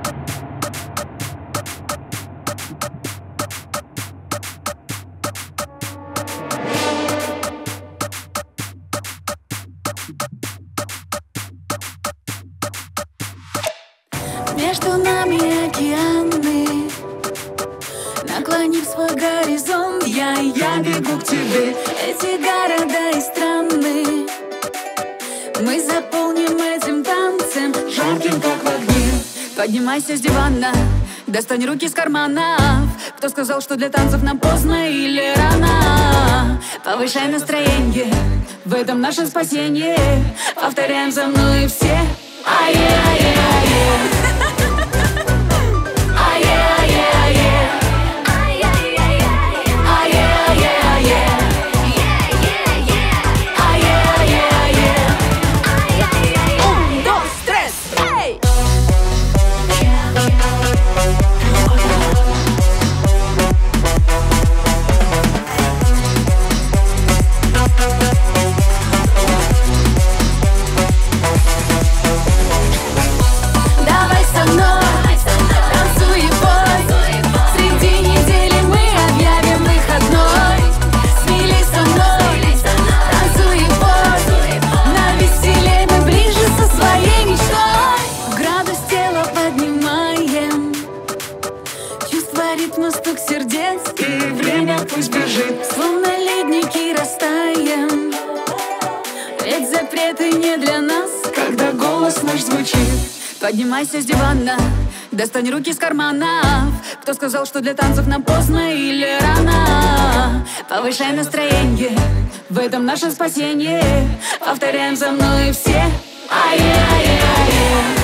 Между нами океаны, наклонив свой горизонт, я бегу к тебе. Эти города и страны мы заполним этим танцем, жарким как в огне. Поднимайся с дивана, достань руки из карманов. Кто сказал, что для танцев нам поздно или рано? Повышай настроение, в этом наше спасение. Повторяем за мной и все. Ае-ае-ае. Ритм стук сердец, и время пусть бежит, словно ледники растаем. Ведь запреты не для нас, когда голос наш звучит. Поднимайся с дивана, достань руки из карманов. Кто сказал, что для танцев нам поздно или рано? Повышай настроение, в этом наше спасение. Повторяем за мной все. Ае-ае-ае.